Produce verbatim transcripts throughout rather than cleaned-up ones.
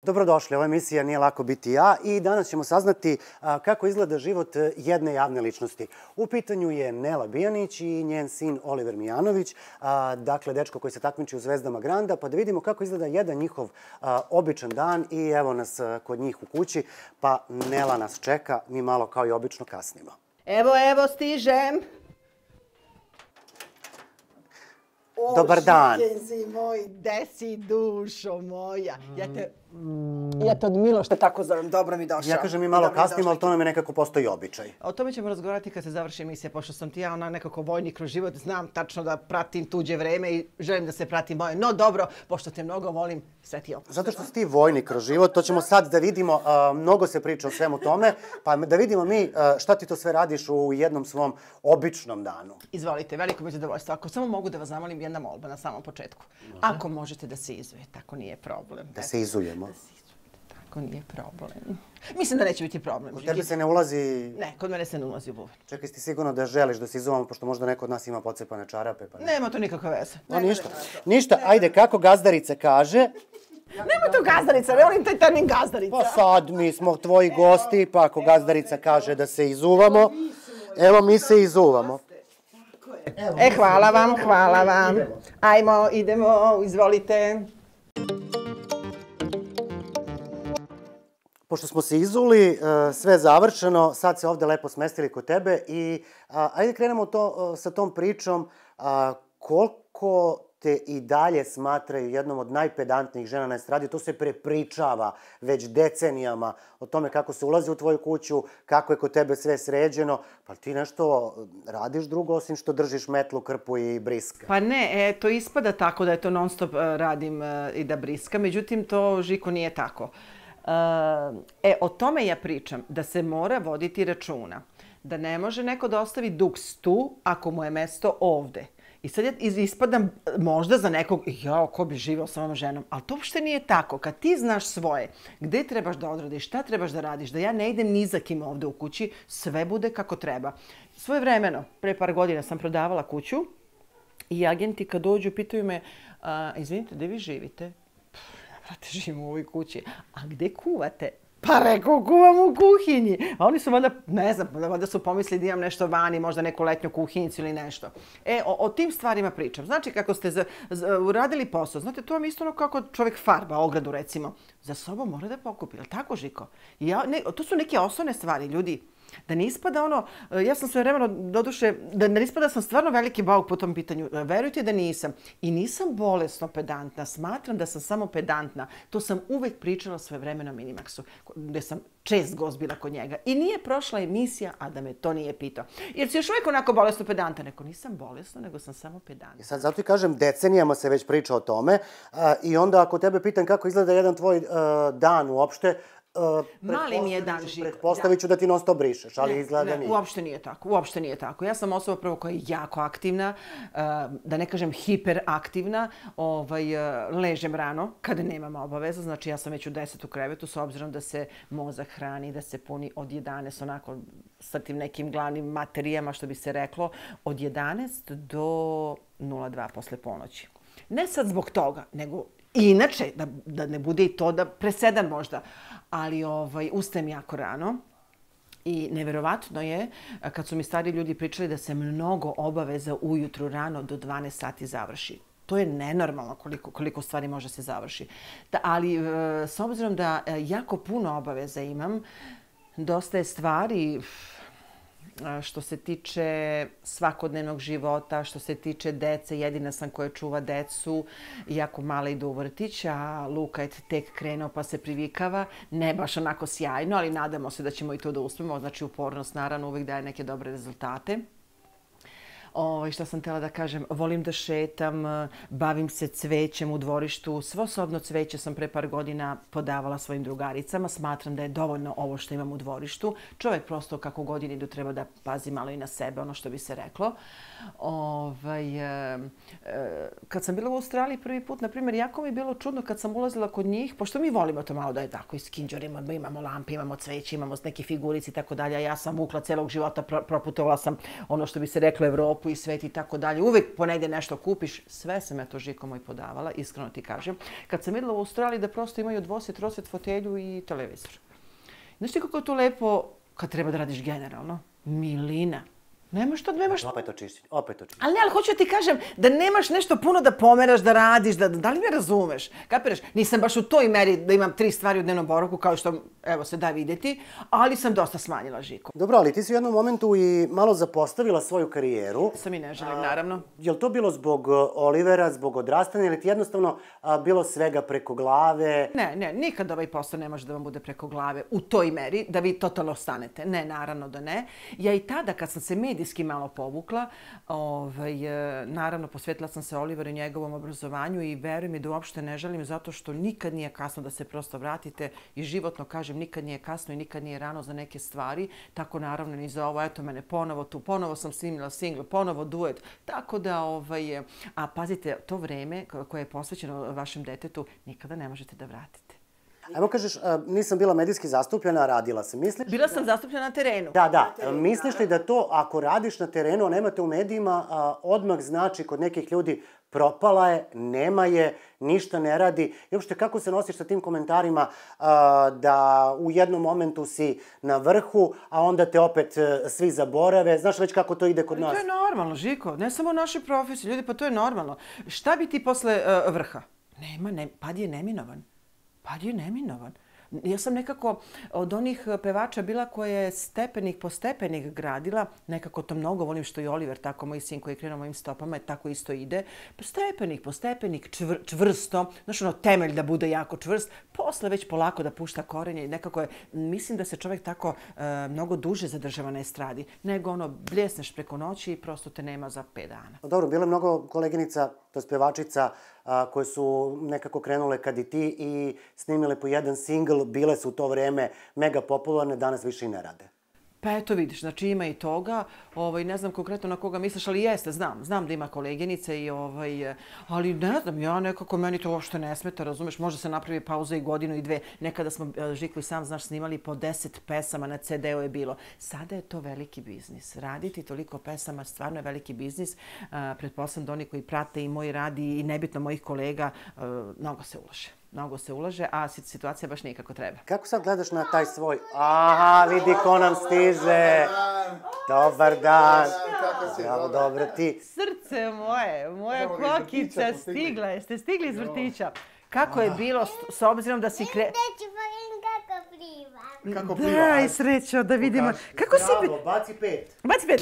Dobrodošli, ova emisija Nije lako biti ja i danas ćemo saznati kako izgleda život jedne javne ličnosti. U pitanju je Nela Bijanić i njen sin Oliver Mijanović, dakle dečko koji se takmiči u Zvezdama Granda, pa da vidimo kako izgleda jedan njihov običan dan i evo nas kod njih u kući, pa Nela nas čeka, mi malo kao i obično kasnimo. Evo, evo, stižem. Dobar dan. O, Šikenzi moj, gde si dušo moja? Ja te... Ja te od Miloša tako zovem, dobro mi došao. Ja kažem mi malo kasnimo, ali to nam je nekako postoji običaj. O tome ćemo razgovarati kad se završi emisija, pošto sam ti ja ona nekako vojnik kroz život, znam tačno da pratim tuđe vreme i želim da se pratim moje. No dobro, pošto te mnogo volim, sve ti opušta. Zato što si ti vojnik kroz život, to ćemo sad da vidimo, mnogo se priča o svemu tome, pa da vidimo mi šta ti to sve radiš u jednom svom običnom danu. Izvolite, veliko mi je zadovoljstvo. Ako samo mogu da vas zamolim, jedna molba na samom početku. Ako možete da se izujete, ako nije problem. Da se izujemo. Da se izujete, tako nije problem. Mislim da neće biti problem. Kod tebe se ne ulazi... Ne, kod mene se ne ulazi u bubanj. Čekaj, ti sigurno da želiš da se izuvamo, pošto možda neko od nas ima pocepane čarape, pa ne. Nema to nikakve veze. No ništa, ništa, ajde, kako gazdarica kaže... Nema tu gazdarica, ne volim taj termin gazdarica. Pa sad mi smo tvoji gosti, pa ako gazdarica kaže da se izuvamo, evo mi se izuvamo. E, hvala vam, hvala vam. Ajmo, idemo, izvolite. Pošto smo se izuli, sve je završeno, sad se ovde lepo smestili kod tebe i ajde krenemo to, sa tom pričom. Koliko te i dalje smatraju jednom od najpedantnijih žena na estradi? To se prepričava već decenijama o tome kako se ulazi u tvoju kuću, kako je kod tebe sve sređeno. Pa ti nešto radiš drugo osim što držiš metlu, krpu i briska? Pa ne, to ispada tako da je to non stop radim i da briskam, međutim to, Žiko, nije tako. E, o tome ja pričam, da se mora voditi računa. Da ne može neko da ostavi duks tu ako mu je mesto ovde. I sad ja ispadam možda za nekog, jao, ko bi živeo sa ovom ženom, ali to uopšte nije tako. Kad ti znaš svoje, gde trebaš da odradiš, šta trebaš da radiš, da ja ne idem ni za kim ovde u kući, sve bude kako treba. Svoje vremeno, pre par godina sam prodavala kuću i agenti kad dođu pitaju me, izvinite, gde vi živite? Brate, živim u ovoj kući. A gde kuvate? Pa rekao, kuvam u kuhinji. A oni su valjda, ne znam, valjda su pomislili da imam nešto vani, možda neku letnju kuhinjicu ili nešto. E, o, o tim stvarima pričam. Znači, kako ste za, za, uradili posao, znate, to vam isto ono kako čovjek farba ogradu, recimo. Za sobom mora da pokupi, ali tako, Žiko? Ja, ne, to su neke osnovne stvari, ljudi. Da ne ispada ono, ja sam sve vremeno, doduše, da ne ispada sam stvarno veliki bauk po tom pitanju. Verujte da nisam. I nisam bolesno pedantna. Smatram da sam samo pedantna. To sam uvek pričala sve vremeno Minimaxu, gde sam čest gost bila kod njega. I nije prošla emisija, a da me to nije pitao. Jer si još uvijek onako bolesno pedanta. Neko, nisam bolesno, nego sam samo pedantna. I sad zato ti kažem, decenijama se već priča o tome. I onda ako tebe pitam kako izgleda jedan tvoj dan uopšte, mali mi je dan, Žiko. Pretpostavit ću da ti non stop brišeš, ali izgleda da nije. Uopšte nije tako, uopšte nije tako. Ja sam osoba prvo koja je jako aktivna, da ne kažem hiperaktivna, ležem rano kada nemam obaveza, znači ja sam već u deset u krevetu, s obzirom da se mozak hrani, da se puni od jedanaest, onako sa tim nekim glavnim materijama, što bi se reklo, od jedanaest do nula dva posle ponoći. Ne sad zbog toga, nego inače, da, da ne bude i to da presedan možda, ali ovaj, ustajem jako rano i neverovatno je kad su mi stari ljudi pričali da se mnogo obaveza ujutru rano do dvanaest sati završi. To je nenormalno koliko, koliko stvari može se završi. Da, ali s obzirom da jako puno obaveza imam, dosta je stvari što se tiče svakodnevnog života, što se tiče dece, jedina sam koja čuva decu, jako mala ide u vrtić, a Luka je tek krenuo pa se privikava. Ne baš onako sjajno, ali nadamo se da ćemo i to da uspemo. Znači, upornost naravno uvijek daje neke dobre rezultate. O, šta sam htjela da kažem, volim da šetam, bavim se cvećem u dvorištu. Svo sobno cveće sam pre par godina podavala svojim drugaricama. Smatram da je dovoljno ovo što imam u dvorištu. Čovjek prosto kako godini idu treba da pazi malo i na sebe, ono što bi se reklo. Ovaj, e, e, kad sam bila u Australiji prvi put, na primjer, jako mi je bilo čudno kad sam ulazila kod njih, pošto mi volimo to malo da je tako, iskinđorimo, imamo lampe, imamo cveće, imamo neke figurice i tako dalje. Ja sam vukla celog života, pro, proputovala sam ono što bi se reklo Evropu koji svet i tako dalje. Uvek ponegde nešto kupiš. Sve sam ja to, Žiko moj, podavala, iskreno ti kažem. Kad sam videla u Australiji da prosto imaju dvoset, troset fotelju i televizor. Znaš ti kako je to lepo kad treba da radiš generalno? Milina. Nemaš to, nemaš... Opet to čišćenje, opet to čišćenje. Ali ne, ali hoću da ti kažem da nemaš nešto puno da pomeraš, da radiš, da, da li me razumeš? Kapiraš? Nisam baš u toj meri da imam tri stvari u dnevnom boravku, kao što, evo, se da vidjeti, ali sam dosta smanjila, Žiko. Dobro, ali ti si u jednom momentu i malo zapostavila svoju karijeru. Sam i ne želim, naravno. Je li to bilo zbog Olivera, zbog odrastanja, ili ti jednostavno a, bilo svega preko glave? Ne, ne, nikad ovaj posao ne može da vam bude preko glave u toj meri, da vi totalno stanete. Ne, naravno da ne. Ja i tada, kad sam se medijski malo povukla, ovaj, naravno, posvetila sam se Oliveru i njegovom obrazovanju i veruj mi da uopšte ne želim, zato što nikad nije kasno da se prosto vratite i životno kažem, nikad nije kasno i nikad nije rano za neke stvari. Tako naravno ni za ovo, eto mene ponovo tu, ponovo sam snimila single, ponovo duet. Tako da, ovaj, a pazite, to vreme koje je posvećeno vašem detetu nikada ne možete da vratite. Evo kažeš, nisam bila medijski zastupljena, a radila sam. Misliš? Bila sam zastupljena na terenu. Da, da. Misliš li da to, ako radiš na terenu, a nemate u medijima, odmah znači kod nekih ljudi propala je, nema je, ništa ne radi. I uopšte, kako se nosiš sa tim komentarima da u jednom momentu si na vrhu, a onda te opet svi zaborave? Znaš već kako to ide kod nas? To je normalno, Žiko. Ne samo u našoj profesiji. Ljudi, pa to je normalno. Šta bi ti posle vrha? Nema, pad je neminovan. Pad je neminovan. Ja sam nekako od onih pevača bila koja je stepenik po stepenik gradila. Nekako to mnogo volim što i Oliver, tako moj sin koji je krenuo mojim stopama, tako isto ide. Stepenik po stepenik, čvr, čvrsto. Znaš, ono, temelj da bude jako čvrst. Posle već polako da pušta korenje. I nekako je, mislim da se čovjek tako e, mnogo duže zadržava na estradi. Nego ono, bljesneš preko noći i prosto te nema za pet dana. Dobro, bilo je mnogo koleginica, to je pevačica, koje su nekako krenule kad i ti i snimile po jedan singl, bile su u to vreme mega popularne, danas više i ne rade. Pa eto vidiš, znači ima i toga, ovaj, ne znam konkretno na koga misliš, ali jeste, znam, znam da ima koleginice i ovaj, ali ne znam, ja nekako, meni to uopšte ne smeta, razumeš, može se napravi pauza i godinu i dve, nekada smo, Žiko i sam znaš, snimali po deset pesama na ce de u je bilo. Sada je to veliki biznis, raditi toliko pesama stvarno je veliki biznis, pretpostavljam da oni koji prate i moj rad i nebitno mojih kolega, mnogo se ulaže. Mnogo se ulaže, a situacija baš nije kako treba. Kako sad gledaš na taj svoj... Aha, vidi ko nam stiže. Dobar dan. Evo, dobro ti. Srce moje, moja kokica stigla. Jeste stigli iz vrtića? Kako je bilo s obzirom da si kre... Neću pogledam kako pliva. Kako pliva? Daj, srećo, da vidimo. Kako si... Bravo, baci pet. Baci pet,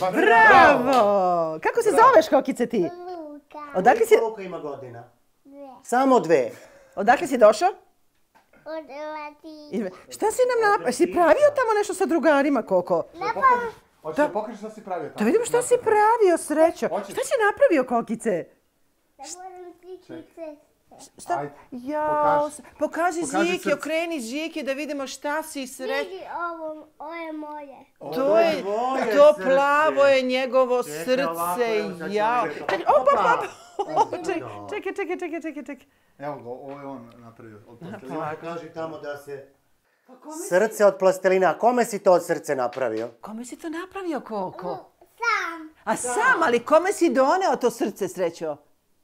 bravo! Kako se zoveš, kokice, ti? Luka. Odakle si... Koliko Luka ima godina? Dve. Samo dve. Odakle si došao? Od Latina. Šta si nam napravio? Si pravio tamo nešto sa drugarima, Koko? Napravio. Hoćeš da pokažeš šta si pravio tamo? Da vidimo šta si pravio, srećo. Šta si napravio, Kokice? Napravio cikice. Šta? Ajde, Jao, pokaži Pokaži Žiki, srce. okreni Žiki da vidimo šta si srećo. Vidi ovo, ovo je moje. To je, tvoje to srce. plavo je njegovo Čekaj, ovako, srce, evo, sad ćemo jao. vidjeti. Čekaj, op, op, op. Opa. Čekaj, čekaj, čekaj, čekaj, čekaj. Evo ga, ovo je on napravio od plastelina. Samo kaži tamo da se... Srce od plastelina. Kome si to od srce napravio? Kome si to napravio, Koko? Sam. A sam, ali kome si doneo to srce, srećo?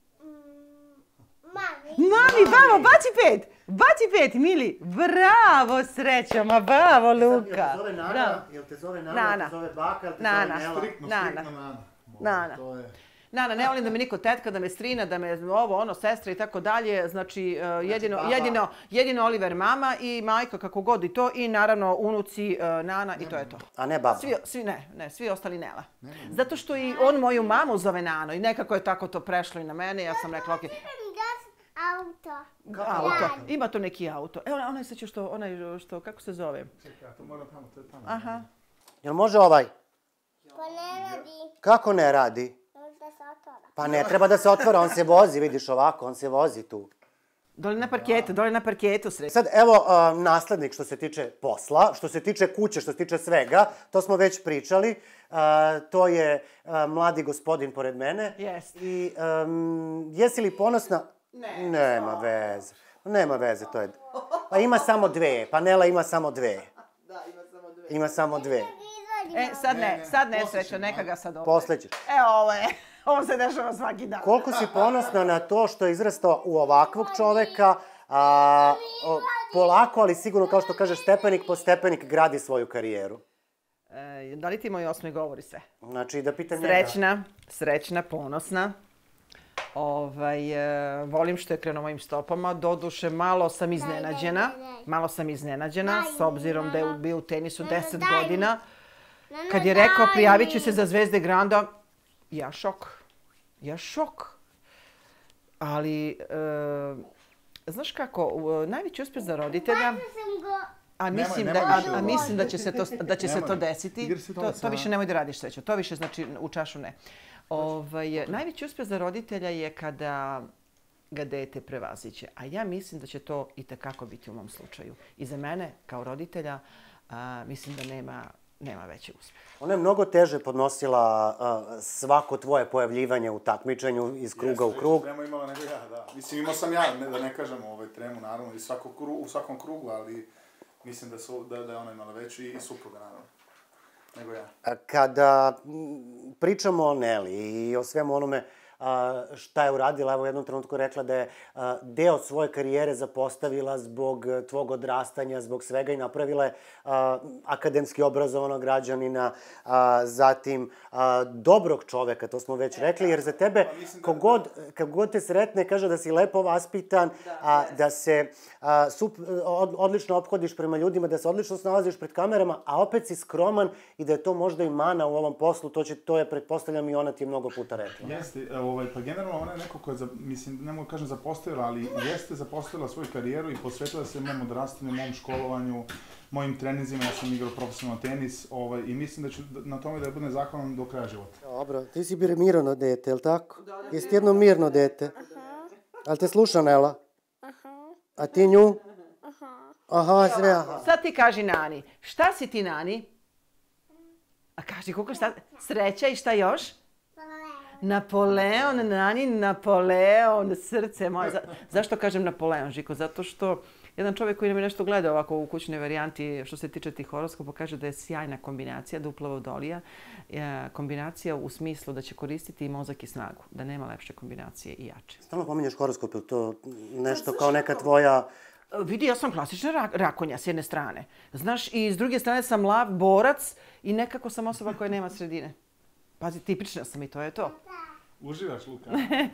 Mami. Mami, bravo, baci pet! Baci pet, Mili! Bravo, srećo, ma bravo, Luka! Jel te zove Nana? Bravo. Jel te zove Nana? Nana. Jel te zove Baka? Jel te Nana. zove Nela? Striktno, Nana. striktno Nana. Nana. To je... Nana, ne volim da me niko tetka, da me strina, da me ovo, ono, sestra i tako dalje. Znači, uh, jedino, baba. jedino, jedino Oliver mama i majka, kako god i to. I naravno unuci uh, Nana i to je to. A ne baba? Svi, svi, ne, ne, svi ostali Nela. Zato što i on moju mamu zove Nano i nekako je tako to prešlo i na mene. Ja sam rekla, okej, Idem gas auto. auto. Ima to neki auto. Evo, onaj sad će što, onaj što, kako se zove? Čekaj, ja to moram tamo, to je tamo. Aha. Jel može ovaj? Pa ne radi. Kako ne radi? Da se otvara. Pa ne treba da se otvara, on se vozi, vidiš ovako, on se vozi tu. Dole na parketu, dole na parketu sreće. Sad, evo, uh, naslednik što se tiče posla, što se tiče kuće, što se tiče svega, to smo već pričali. Uh, to je uh, mladi gospodin pored mene. Jest. I um, jesi li ponosna? Ne. Nema veze. Nema veze, to je... Pa ima samo dve. Panela ima samo dve. Da, ima samo dve. Ima samo dve. E, sad Ne, ne, ne, sad posle nesreća, ćemo, neka a? ga sad ovo. Posle ćeš. E, ovo je, ovo se dešava svaki dan. Koliko si ponosna na to što je izrastao u ovakvog čoveka, a, o, polako, ali sigurno, kao što kažeš, stepenik po stepenik gradi svoju karijeru. E, da li ti moj osmi govori sve? Znači, da pitam njega. Srećna, srećna, ponosna. Ovaj, e, volim što je krenuo mojim stopama. Doduše, malo sam iznenađena. Malo sam iznenađena, s obzirom da je bio u tenisu deset godina. Kad je rekao prijavit ću se za Zvezde Granda, ja šok. Ja šok. Ali, e, znaš kako, najveći uspjeh za roditelja... A mislim, Nemoj, da, nemoj a, više a ovo. mislim da će se to, da će se Nemoj. to desiti. Igri se To, toga sa- to više nemoj da radiš srećo. To više znači u čašu ne. Ovaj, najveći uspjeh za roditelja je kada ga dete prevaziće. A ja mislim da će to i tekako biti u mom slučaju. I za mene, kao roditelja, a, mislim da nema, nema veći uspjeh. Ona je mnogo teže podnosila a, svako tvoje pojavljivanje u takmičenju iz kruga u krug. Tremu imala nego ja, da. Mislim, imao sam ja, ne, da ne kažem ovaj, tremu, naravno, i svako kru, u svakom krugu, ali mislim da, su, da, da je ona imala veću i supruga, naravno, nego ja. A, Kada m, pričamo o Neli i o svemu onome a, šta je uradila, evo u jednom trenutku rekla da je a, deo svoje karijere zapostavila zbog e, tvog odrastanja, zbog svega i napravila je a, akademski obrazovanog građanina, a, zatim a, dobrog čoveka, to smo već rekli, jer za tebe, kogod, kogod te sretne, kaže da si lepo vaspitan, a, da se a, sup, od, odlično ophodiš prema ljudima, da se odlično snalaziš pred kamerama, a opet si skroman i da je to možda i mana u ovom poslu, to, će, to je, pretpostavljam, i ona ti je mnogo puta rekla. Jeste, ovaj, pa generalno ona je neko koja je, za, mislim, ne mogu kažem zapostavila, ali jeste zapostavila svoju karijeru i posvetila se mom odrastanju, mom školovanju, mojim treninzima, ja sam igrao profesionalno tenis, ovaj, i mislim da ću na tome da budem zahvalan do kraja života. Dobro, ti si bir mirno dete, je li tako? Jesi ti jedno mirno dete? Ali te sluša Nela? A ti nju? Aha, sve aha. Sad ti kaži Nani, šta si ti Nani? A kaži Kuka, šta? Sreća i šta još? Napoleon, Nani, Napoleon, srce moje. Za, zašto kažem Napoleon, Žiko? Zato što jedan čovjek koji nam je nešto gleda ovako u kućnoj varijanti što se tiče tih horoskopa kaže da je sjajna kombinacija, dupla vodolija. E, kombinacija u smislu da će koristiti i mozak i snagu. Da nema lepše kombinacije i jače. Stalno pominješ horoskop, je to nešto kao neka tvoja... Vidi, ja sam klasična rak, rakonja s jedne strane. Znaš, i s druge strane sam lav, borac i nekako sam osoba koja nema sredine. Pazi, tipična sam i to je to. Uživaš, Luka?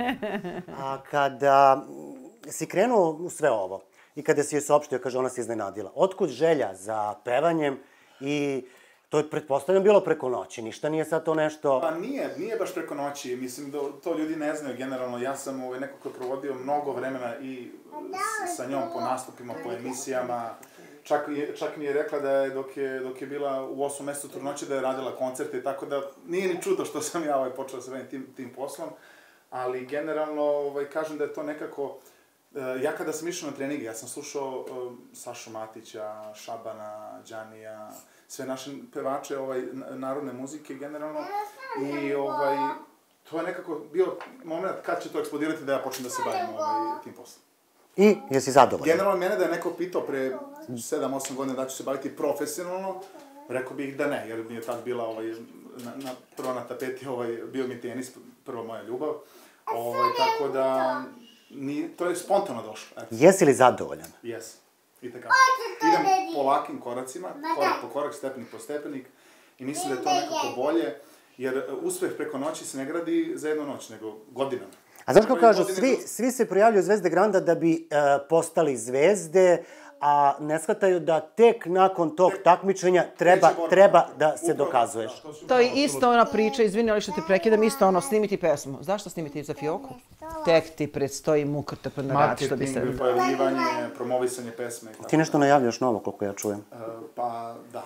A kada si krenuo u sve ovo i kada si joj saopštio, kaže, ona se iznenadila, otkud želja za pevanjem i to je, pretpostavljam, bilo preko noći, ništa nije sad to nešto... Pa nije, nije baš preko noći, mislim da to ljudi ne znaju generalno. Ja sam ovaj, neko ko je provodio mnogo vremena i s, sa njom po nastupima, po emisijama. Čak, je, čak mi je rekla da je dok je, dok je bila u osmom mjesecu trudnoće da je radila koncerte, tako da nije ni čudo što sam ja ovaj, počeo se baviti tim, tim poslom. Ali generalno ovaj, kažem da je to nekako... Ja kada sam išao na treninge, ja sam slušao um, Sašu Matića, Šabana, Đanija, sve naše pevače ovaj, narodne muzike generalno. I ovaj, to je nekako bio moment kad će to eksplodirati da ja počnem da se bavim ovaj, tim poslom. I jesi zadovoljan? Generalno mene da je neko pitao pre sedam osam godina da ću se baviti profesionalno, rekao bih da ne, jer mi je tad bila ovaj, na, na, prvo na tapeti ovaj, bio mi tenis, prva moja ljubav. Ovaj, tako da... Ni, to je spontano došlo. Eto. Jesi li zadovoljan? Jes. I tako. Idem polakim koracima, korak po korak, stepenik po stepenik. I mislim da je to nekako bolje, jer uspeh preko noći se ne gradi za jednu noć, nego godinama. A znaš kako kažu, svi, svi se prijavljuju Zvezde Granda da bi e, postali zvezde, a ne shvataju da tek nakon tog takmičenja treba, treba da se dokazuješ. To je isto ona priča, izvini, ali što te prekidam, isto ono, snimiti pesmu. Zašto snimiti za Fioku? Tek ti predstoji mukrta na rad, što bi se... Marketing, pojavljivanje, promovisanje pesme. Ti nešto najavljaš novo, koliko ja čujem. Uh, pa, da.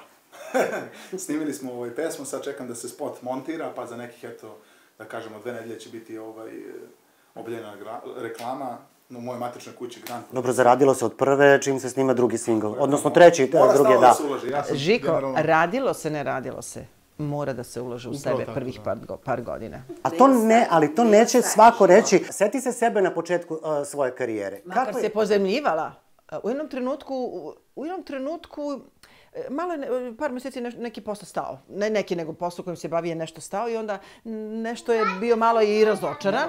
Snimili smo ovaj pesmu, sad čekam da se spot montira, pa za nekih, eto, da kažemo, dve nedelje će biti ovaj, objavljena reklama u mojoj matičnoj kući Grand. Dobro, zaradilo se od prve, čim se snima drugi singl. Odnosno treći, drugi, da. Ja Žiko, generalno... radilo se, ne radilo se. Mora da se ulaže u sebe tako, prvih da. par, go, par godina. A to ne, ali to neće svako reći. Seti se sebe na početku uh, svoje karijere. Makar Kako se je? pozemljivala. U jednom trenutku, u jednom trenutku malo je par mjeseci neki posao stao. Ne neki, nego posao kojim se bavi je nešto stao i onda nešto je bio malo i razočaran.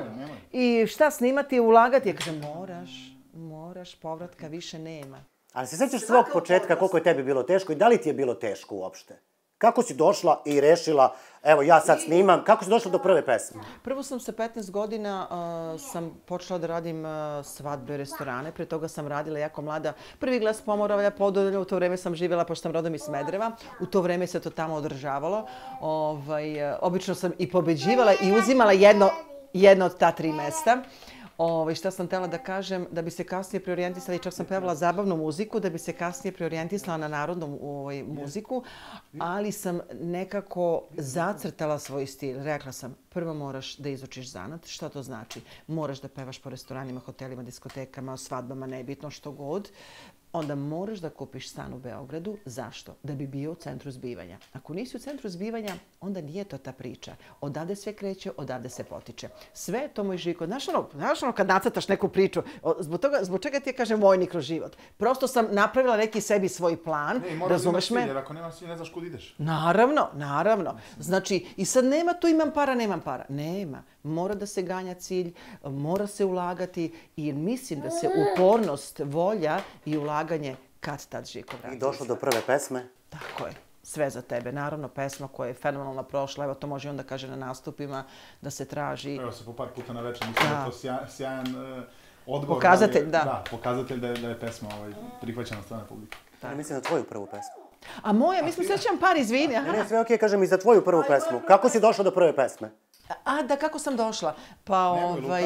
I šta snimati, ulagati? Ja kažem, moraš, moraš, povratka više nema. Ali se sjećaš svog početka koliko je tebi bilo teško i da li ti je bilo teško uopšte? Kako si došla i rešila, evo ja sad snimam, kako si došla do prve pesme? Prvo sam sa petnaest godina uh, sam počela da radim uh, svadbe, restorane. Pre toga sam radila jako mlada. Prvi glas Pomoravlja, Podolja, u to vreme sam živjela, pošto sam rodom iz Smedereva. U to vreme se to tamo održavalo. Ovaj, uh, obično sam i pobeđivala i uzimala jedno, jedno od ta tri mesta. Ove, šta sam htjela da kažem, da bi se kasnije preorijentisala, i čak sam pevala zabavnu muziku, da bi se kasnije preorijentisala na narodnu ovaj, muziku, ali sam nekako zacrtala svoj stil. Rekla sam, prvo moraš da izučiš zanat. Šta to znači? Moraš da pevaš po restoranima, hotelima, diskotekama, svadbama, nebitno što god. Onda moraš da kupiš stan u Beogradu. Zašto? Da bi bio u centru zbivanja. Ako nisi u centru zbivanja, onda nije to ta priča. Odavde sve kreće, odavde se potiče. Sve je to moj Žiko. Znaš ono, znaš ono kad nacrtaš neku priču, zbog, toga, zbog čega ti je, kažem, vojnik kroz život? Prosto sam napravila neki sebi svoj plan, ne, razumeš me? Jer ako nemaš cilj, ne znaš kud ideš. Naravno, naravno. Znači, i sad nema tu imam para, nemam para. Nema. Mora da se ganja cilj, mora se ulagati i mislim da se upornost, volja i ulaganje kad tad Žiko vrati. I došlo do prve pesme? Tako je. Sve za tebe. Naravno, pesma koja je fenomenalno prošla, evo to može onda kaže na nastupima da se traži. Evo se po par puta na večer, mislim da je to sjajan, sjajan uh, odgovor. Pokazatelj, da. da. Da, pokazatelj da je, da je pesma ovaj, prihvaćena od strane publike. Ja mislim na tvoju prvu pesmu. A moja, mislim, sećam par, izvini. Ne, ne, sve okej, kažem i za tvoju prvu pesmu. Kako si došla do prve pesme? A, da, kako sam došla? Pa, ovaj,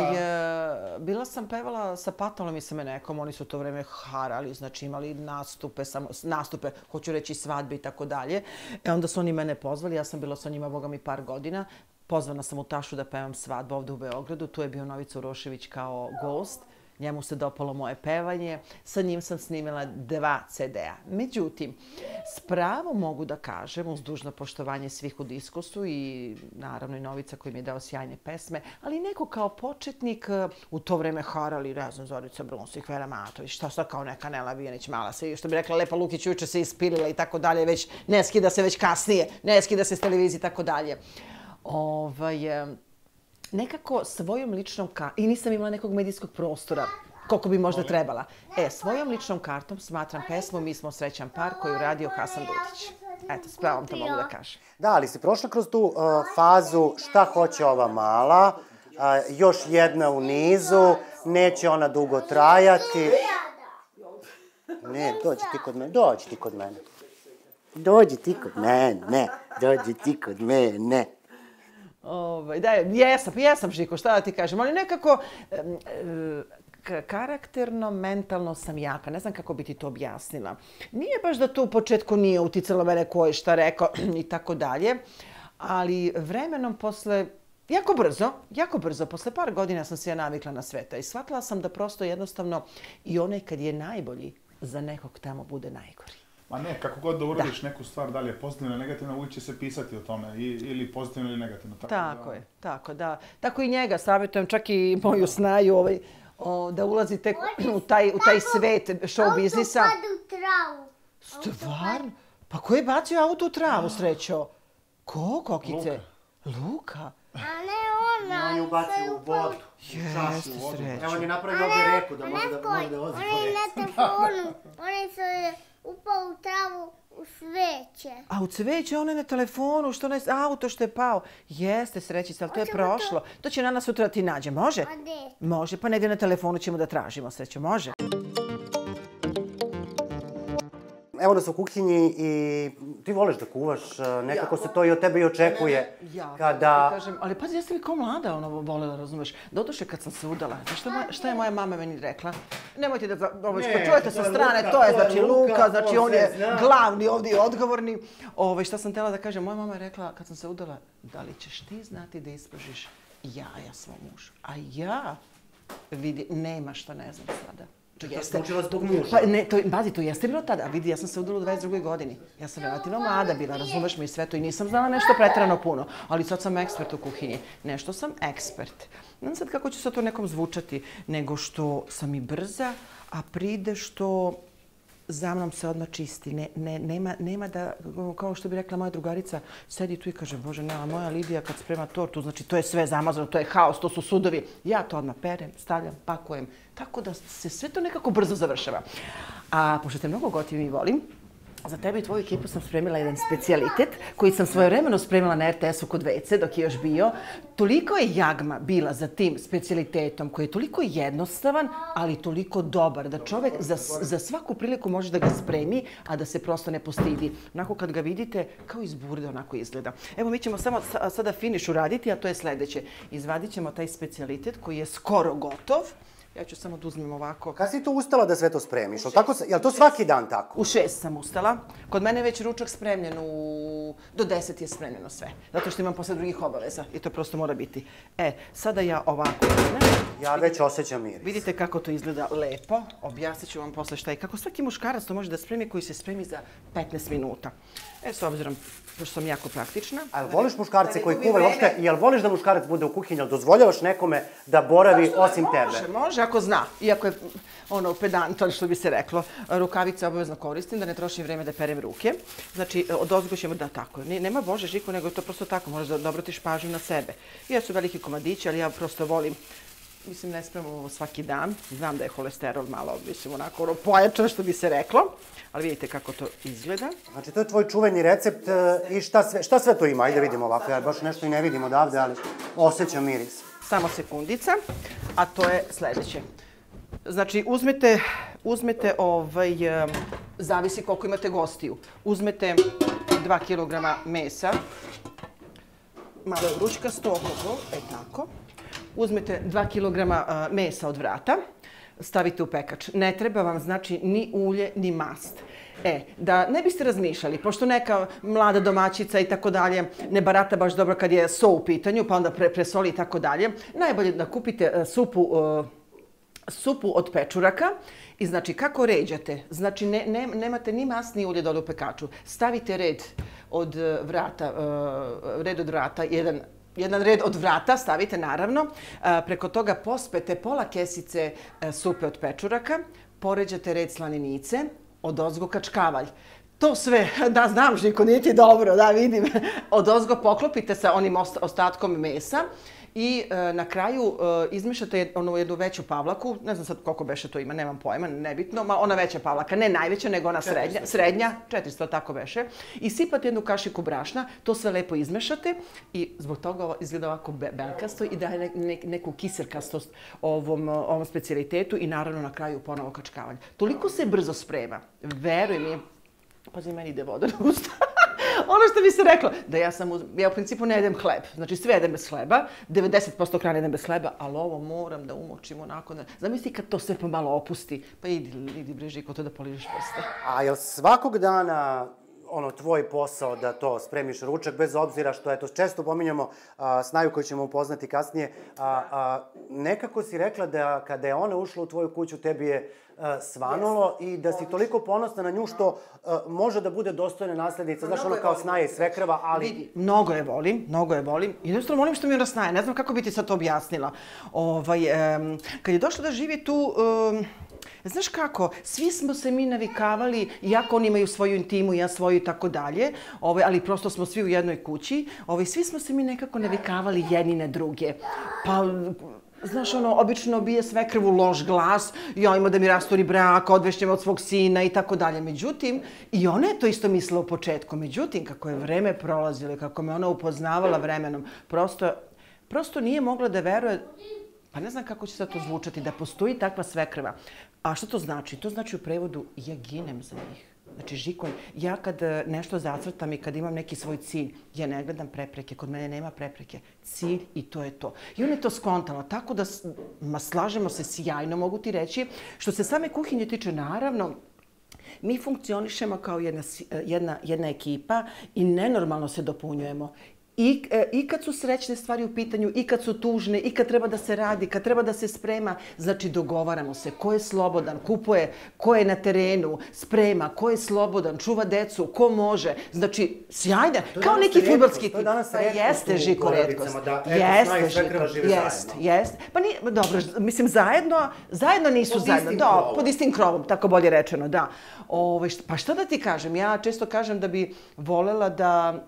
e, bila sam pevala sa Patolom i sa Menekom, oni su to vreme harali, znači imali nastupe, samo, nastupe, hoću reći svadbe i tako dalje. E onda su oni mene pozvali, ja sam bila sa njima, boga mi, par godina. Pozvana sam u Tašu da pevam svadbu ovdje u Beogradu, tu je bio Novica Urošević kao gost. Njemu se dopalo moje pevanje, sa njim sam snimila dva ce de a. Međutim, s pravom mogu da kažem, uz dužno poštovanje svih u diskusu i naravno i Novica koji mi je dao sjajne pesme, ali neko kao početnik, u to vreme harali, ne znam, Zorica Brunsvik, Vera Matović, šta sad kao neka Nela Vijanić, mala se, što bi rekla Lepa Lukić, juče se ispilila i tako dalje, već ne skida se već kasnije, ne skida se s televizije i tako dalje. Ovaj... nekako svojom ličnom kartom, i nisam imala nekog medijskog prostora, koliko bi možda trebala. E, svojom ličnom kartom smatram pesmu Mi smo srećan par koju je radio Hasan Dudić. Eto, s pravom to mogu da kažem. Da, ali si prošla kroz tu uh, fazu šta hoće ova mala, uh, još jedna u nizu, neće ona dugo trajati. Ne, dođi ti kod mene, dođi ti kod mene. Dođi ti kod mene, dođi ti kod mene. Ovaj, da, jesam, jesam Žiko, šta da ti kažem, ali nekako e, e, karakterno, mentalno sam jaka, ne znam kako bi ti to objasnila. Nije baš da tu u početku nije uticalo mene ko je šta rekao i tako dalje, ali vremenom posle, jako brzo, jako brzo, posle par godina sam se ja navikla na sveta i shvatila sam da prosto jednostavno i onaj kad je najbolji, za nekog tamo bude najgori. Ma ne, kako god da uradiš neku stvar, da li je pozitivna ili negativna, uvijek će se pisati o tome, i, ili pozitivno ili negativno. Tako, tako da... je, tako da. Tako i njega savjetujem, čak i moju snaju, ovaj, o, da ulazi tek u taj, u taj svet show biznisa. Auto pada u travu. Stvarno? Pa ko je bacio auto u travu, srećo? Ko, Kokice? Luka. Luka? A ne ona. On je ubacio u vodu. Jeste, srećo. Evo on je napravio ovdje reku da može da, može da vozi po Ona je reku. na telefonu. Ona se upao u travu u sveće. A u cveće, ona je na telefonu, što onaj auto što je pao. Jeste, srećice, ali to je prošlo. To će na nas sutra da ti nađe, može? A gde? Može, pa negdje na telefonu ćemo da tražimo, srećo, može? Evo da su u kuhinji i ti voliš da kuvaš, nekako se to i od tebe i očekuje. Ja, kada... kažem, ali pazi, jeste li kao mlada ono volela, razumeš? Doduše kad sam se udala, znaš šta, šta je moja mama meni rekla? Nemojte da, ovo, Ne, čujete sa to je strane, Luka, to je to je znači Luka, Luka, znači on on sve je zna. glavni ovdje i odgovorni. Ove, šta sam htjela da kažem, moja mama je rekla kad sam se udala, da li ćeš ti znati da ispržiš jaja svom mužu? A ja, vidi, nema što ne znam sada. To jeste. Učila zbog muža. Pa ne, to, bazi, to jeste bilo tada. A vidi, ja sam se udala u dvadeset drugoj godini. Ja sam relativno mlada bila, razumeš me i sve to i nisam znala nešto preterano puno. Ali sad sam ekspert u kuhinji. Nešto sam ekspert. Ne znam sad kako će se to nekom zvučati, nego što sam i brza, a pride što za mnom se odmah čisti. Ne, ne, nema, nema da, kao što bi rekla moja drugarica, sedi tu i kaže, Bože, nema, moja Lidija kad sprema tortu, znači to je sve zamazano, to je haos, to su sudovi. Ja to odmah perem, stavljam, pakujem. Tako da se sve to nekako brzo završava. A pošto te mnogo gotivim i volim, za tebe i tvoju ekipu sam spremila jedan specijalitet koji sam svojevremeno spremila na er te esu kod Vece dok je još bio. Toliko je jagma bila za tim specijalitetom koji je toliko jednostavan, ali toliko dobar da čovek za, za svaku priliku može da ga spremi, a da se prosto ne postidi. Onako kad ga vidite, kao iz burde onako izgleda. Evo mi ćemo samo sada finiš uraditi, a to je sledeće. Izvadit ćemo taj specijalitet koji je skoro gotov. Ja ću samo da uzmem ovako. Kad si tu ustala da sve to spremiš? Je li to svaki dan tako? U šest sam ustala. Kod mene je već ručak spremljen u... Do deset je spremljeno sve. Zato što imam posle drugih obaveza. I to prosto mora biti. E, sada ja ovako uzmem. Ja već osjećam miris. Vidite kako to izgleda lepo. Objasnit ću vam posle šta je. Kako svaki muškarac to može da spremi koji se spremi za petnaest minuta. E, s obzirom, pošto sam jako praktična. A jel voliš muškarce koji kuvaju uopšte? Jel voliš da muškarac bude u kuhinji? Jel dozvoljavaš nekome da boravi osim tebe? Može, može, ako zna. Iako je ono pedantan, što bi se reklo. Rukavice obavezno koristim, da ne trošim vreme da perem ruke. Znači, odozgo ćemo da tako. Nema Bože, Žiko, nego je to prosto tako. Možeš da obratiš pažnju na sebe. Jesu veliki komadići, ali ja prosto volim. Mislim, ne spremam ovo svaki dan. Znam da je holesterol malo, mislim, onako pojačan, što bi se reklo. Ali vidite kako to izgleda. Znači, to je tvoj čuveni recept i šta sve, šta sve to ima? Ajde vidimo ovako, ja baš nešto i ne vidim odavde, ali osjećam miris. Samo sekundica, a to je sledeće. Znači, uzmete, uzmete ovaj, zavisi koliko imate gostiju. Uzmete dva kilograma mesa, malo je vrućkasto, okolo, e tako. Uzmete dva kilograma mesa od vrata, stavite u pekač. Ne treba vam, znači, ni ulje, ni mast. E, da ne biste razmišljali, pošto neka mlada domaćica i tako dalje ne barata baš dobro kad je so u pitanju, pa onda pre, presoli i tako dalje, najbolje da kupite supu, uh, supu od pečuraka i znači kako ređate, znači ne, ne, nemate ni mast ni ulje dole u pekaču. Stavite red od vrata, uh, red od vrata, jedan Jedan red od vrata stavite, naravno. Preko toga pospete pola kesice supe od pečuraka, poređate red slaninice, odozgo kačkavalj. To sve, da znam Žiko, nije ti dobro, da vidim. Odozgo poklopite sa onim ostatkom mesa i e, na kraju e, izmešate onu jednu veću pavlaku, ne znam sad koliko beše to ima, nemam pojma, nebitno, ma ona veća pavlaka, ne najveća, nego ona srednja, srednja, četiristo tako beše, i sipate jednu kašiku brašna, to sve lepo izmešate i zbog toga izgleda ovako belkasto i daje ne, ne, neku kiselkastost ovom, ovom specijalitetu i naravno na kraju ponovo kačkavalj. Toliko se brzo sprema, veruj mi, pazi, meni ide voda na usta. Ono što bi se reklo, da ja sam, ja u principu ne jedem hleb, znači sve jedem bez hleba, devedeset posto hrane jedem bez hleba, ali ovo moram da umočim onako. Zamisli kad to sve pomalo opusti, pa idi, idi bre Žiko, to da poližeš prste. A jel svakog dana ono, tvoj posao da to spremiš ručak, bez obzira što, eto, često pominjamo a, Snaju koju ćemo upoznati kasnije, a, a, nekako si rekla da kada je ona ušla u tvoju kuću, tebi je a, svanulo i da si toliko ponosna na nju što a, može da bude dostojna naslednica, znaš, ono kao Snaja i svekrva, ali... Vidi, mnogo je volim, mnogo je volim. I jednostavno volim što mi ona Snaja, ne znam kako bi ti sad to objasnila. Ovaj, um, kad je došla da živi tu... Um, Znaš kako, svi smo se mi navikavali, iako oni imaju svoju intimu, ja svoju i tako dalje, ali prosto smo svi u jednoj kući, svi smo se mi nekako navikavali jedni na druge. Pa, znaš, ono, obično bije svekrvu loš glas, ja ima da mi rasturi brak, odvešćem od svog sina i tako dalje. Međutim, i ona je to isto mislila u početku. Međutim, kako je vreme prolazilo, kako me ona upoznavala vremenom, prosto, prosto nije mogla da veruje. Pa ne znam kako će sad to zvučati, da postoji takva svekrva. A što to znači? To znači u prevodu ja ginem za njih. Znači, Žiko, ja kad nešto zacrtam i kad imam neki svoj cilj, ja ne gledam prepreke, kod mene nema prepreke. Cilj i to je to. I ona je to skontala, tako da, ma slažemo se sjajno, mogu ti reći. Što se same kuhinje tiče, naravno, mi funkcionišemo kao jedna, jedna, jedna ekipa i nenormalno se dopunjujemo. I, I kad su srećne stvari u pitanju, i kad su tužne, i kad treba da se radi, kad treba da se sprema, znači dogovaramo se ko je slobodan, kupuje, ko je na terenu, sprema, ko je slobodan, čuva decu, ko može. Znači, sjajno, kao neki fudbalski tim. Pa jeste, Žiko, retkost. Jeste, Žiko, jeste, jeste. Pa nije, dobro, mislim, zajedno, zajedno nisu zajedno. Da, pod istim krovom, tako bolje rečeno, da. Ove, pa šta da ti kažem, ja često kažem da bi volela da,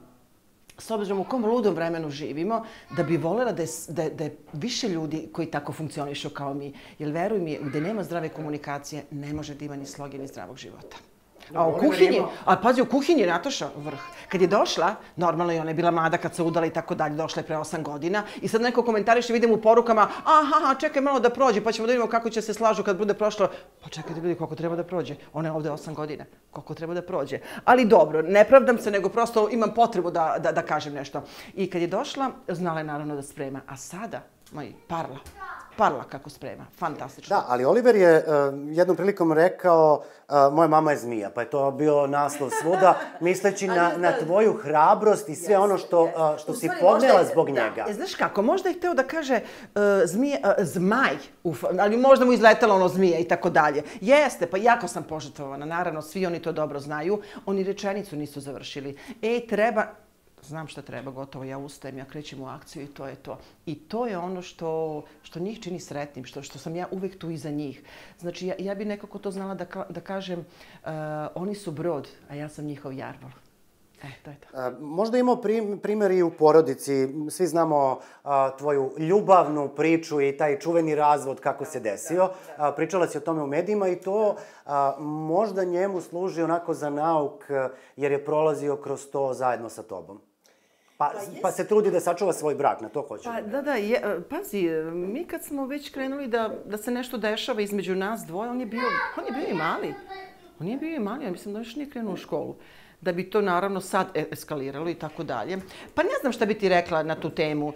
s obzirom u kom ludom vremenu živimo, da bi volela da je, da, da je više ljudi koji tako funkcionišu kao mi. Jer veruj mi, gde nema zdrave komunikacije, ne može da ima ni sloge ni zdravog života. A u kuhinji, a pazi, u kuhinji je Nataša vrh. Kad je došla, normalno i ona je bila mlada kad se udala i tako dalje, došla je pre osam godina i sad neko komentariše, vidim u porukama, aha, čekaj malo da prođe, pa ćemo da vidimo kako će se slažu kad bude prošlo. Pa čekaj da vidi koliko treba da prođe. Ona je ovde osam godina. Koliko treba da prođe. Ali dobro, ne pravdam se, nego prosto imam potrebu da, da, da kažem nešto. I kad je došla, znala je naravno da sprema. A sada, moj, parla. Parla kako sprema. Fantastično. Da, ali Oliver je uh, jednom prilikom rekao uh, moja mama je zmija, pa je to bio naslov svuda, misleći na, na tvoju hrabrost i sve ono što, uh, što si podnela zbog njega. Da, znaš kako, možda je hteo da kaže uh, zmija, uh, zmaj, uf, ali možda mu izletalo ono zmija i tako dalje. Jeste, pa jako sam požrtvovana, naravno, svi oni to dobro znaju. Oni rečenicu nisu završili. E, treba... Znam šta treba, gotovo, ja ustajem, ja krećem u akciju i to je to. I to je ono što, što njih čini sretnim, što, što sam ja uvek tu iza njih. Znači, ja, ja bi nekako to znala da, da kažem, uh, oni su brod, a ja sam njihov jarvol. E, to je to. A, možda imamo prim, primjer i u porodici. Svi znamo a, tvoju ljubavnu priču i taj čuveni razvod kako se desio. A, pričala si o tome u medijima i to a, možda njemu služi onako za nauk jer je prolazio kroz to zajedno sa tobom. Pa, pa se trudi da sačuva svoj brak, na to hoću. Pa, da, da, je, pazi, mi kad smo već krenuli da, da se nešto dešava između nas dvoje, on je bio, on je bio i mali. On je bio i mali, ja mislim da još nije krenuo u školu. Da bi to naravno sad eskaliralo i tako dalje. Pa ne znam šta bi ti rekla na tu temu.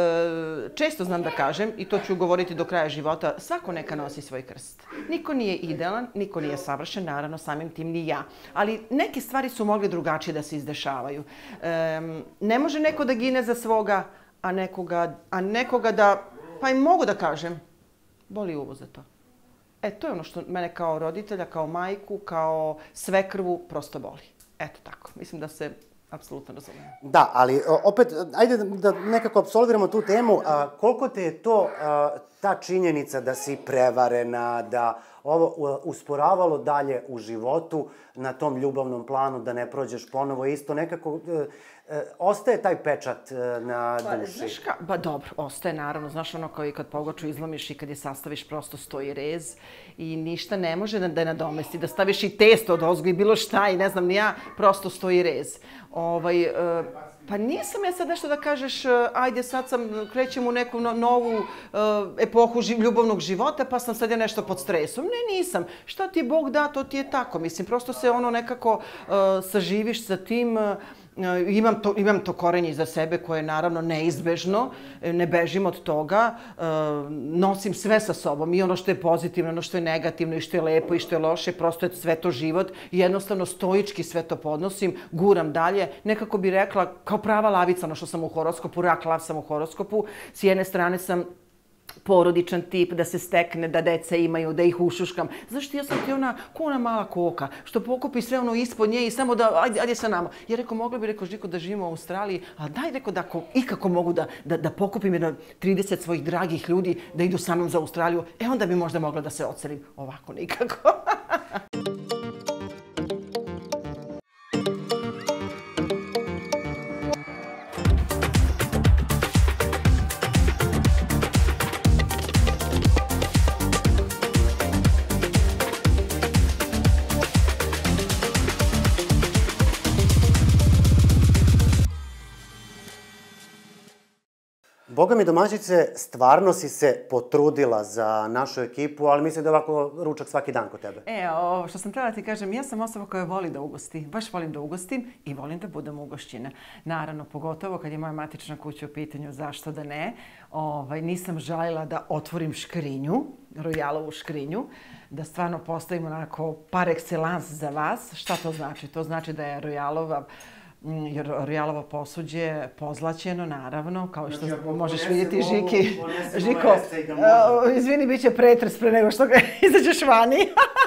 E, često znam da kažem, i to ću govoriti do kraja života, svako neka nosi svoj krst. Niko nije idealan, niko nije savršen, naravno samim tim ni ja. Ali neke stvari su mogle drugačije da se izdešavaju. E, ne može neko da gine za svoga, a nekoga, a nekoga da, pa i mogu da kažem, boli uvo za to. E, to je ono što mene kao roditelja, kao majku, kao svekrvu prosto boli. Eto tako, mislim da se apsolutno razumijem. Da, ali opet, ajde da nekako apsolviramo tu temu. A, koliko te je to, a, ta činjenica da si prevarena, da ovo usporavalo dalje u životu na tom ljubavnom planu, da ne prođeš ponovo isto, nekako... E, e, ostaje taj pečat e, na duši. Znaš ka, ba dobro, ostaje naravno. Znaš ono kao i kad pogaču izlomiš i kad je sastaviš prosto stoji rez i ništa ne može da, da je nadomesti. Da staviš i testo od ozgo i bilo šta i ne znam ni ja, prosto stoji rez. Ovaj, e, pa nisam ja sad nešto da kažeš, ajde sad sam, krećem u neku no, novu uh, epohu ži, ljubavnog života, pa sam sad ja nešto pod stresom. Ne, nisam. Šta ti Bog da, to ti je tako. Mislim, prosto se ono nekako uh, saživiš sa tim. Uh, Imam to, imam to korenje iza sebe koje je naravno neizbežno, ne bežim od toga, nosim sve sa sobom i ono što je pozitivno, ono što je negativno i što je lepo i što je loše, prosto je sve to život i jednostavno stoički sve to podnosim, guram dalje, nekako bi rekla kao prava lavica, ono što sam u horoskopu, rak lav sam u horoskopu, s jedne strane sam porodičan tip, da se stekne, da deca imaju, da ih ušuškam. Znaš ti, ja sam ti ona, ko ona mala koka, što pokupi sve ono ispod nje i samo da, ajde, ajde sa nama. Ja rekao, mogla bi, rekao, Žiko, da živimo u Australiji, a daj, rekao, da ako, ikako mogu da, da, da pokupim jedno trideset svojih dragih ljudi da idu sa mnom za Australiju, e onda bi možda mogla da se odselim. Ovako nikako. Boga mi domaćice, stvarno si se potrudila za našu ekipu, ali mislim da je ovako ručak svaki dan kod tebe. E, ovo što sam trebala ti kažem, ja sam osoba koja voli da ugosti. Baš volim da ugostim i volim da budem ugošćena. Naravno, pogotovo kad je moja matična kuća u pitanju, zašto da ne. Ovaj, nisam željela da otvorim škrinju, Royalovu škrinju, da stvarno postavim onako par excellence za vas. Šta to znači? To znači da je Royalova jer Realovo posuđe pozlaćeno, naravno, kao što Znači, ako možeš ponesem vidjeti, ovu, Žiki. ponesem Žiko, ove veste i da može. uh, izvini, bit će pretres pre nego što ga izađeš vani.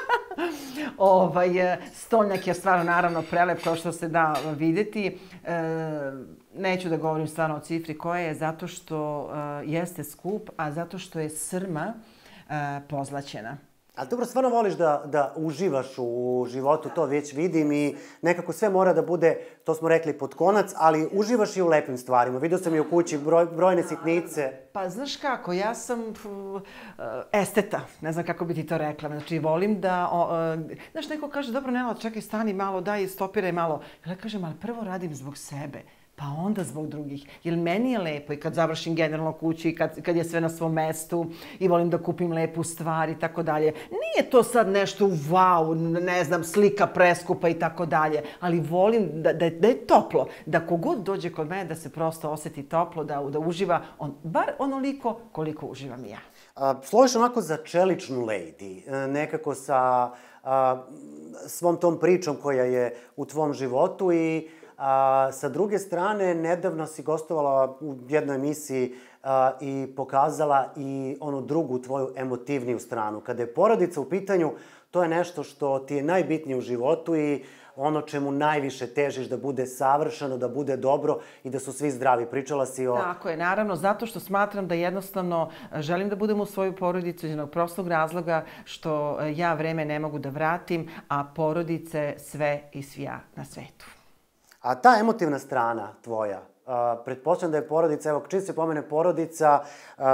Ovaj, stolnjak je stvarno, naravno, prelep, kao što se da vidjeti. E, neću da govorim stvarno o cifri koja je, zato što e, jeste skup, a zato što je srma e, pozlaćena. Ali dobro, stvarno voliš da, da uživaš u životu, to već vidim i nekako sve mora da bude, to smo rekli, pod konac, ali uživaš i u lepim stvarima. Vidio sam i u kući broj, brojne sitnice. Pa znaš kako, ja sam uh, esteta, ne znam kako bi ti to rekla. Znači, volim da, uh, znaš, neko kaže, dobro, Nela, čekaj, stani malo, daj, stopiraj malo. Ja kažem, ali prvo radim zbog sebe. Pa onda zbog drugih. Jer meni je lepo i kad završim generalno kući i kad, kad je sve na svom mestu i volim da kupim lepu stvar i tako dalje. Nije to sad nešto wow, ne znam, slika preskupa i tako dalje, ali volim da, da, da je toplo. Da kogod dođe kod mene da se prosto osjeti toplo, da, da uživa on, bar onoliko koliko uživam i ja. A, sloviš onako za čeličnu lady, nekako sa a, svom tom pričom koja je u tvom životu i a, sa druge strane, nedavno si gostovala u jednoj emisiji a, i pokazala i onu drugu tvoju emotivniju stranu. Kada je porodica u pitanju, to je nešto što ti je najbitnije u životu i ono čemu najviše težiš da bude savršeno, da bude dobro i da su svi zdravi. Pričala si o... Tako je, naravno, zato što smatram da jednostavno želim da budem u svoju porodicu iz jednog prostog razloga što ja vreme ne mogu da vratim, a porodice sve i svija na svetu. A ta emotivna strana tvoja, uh, pretpostavljam da je porodica, evo, čim se pomene porodica, uh,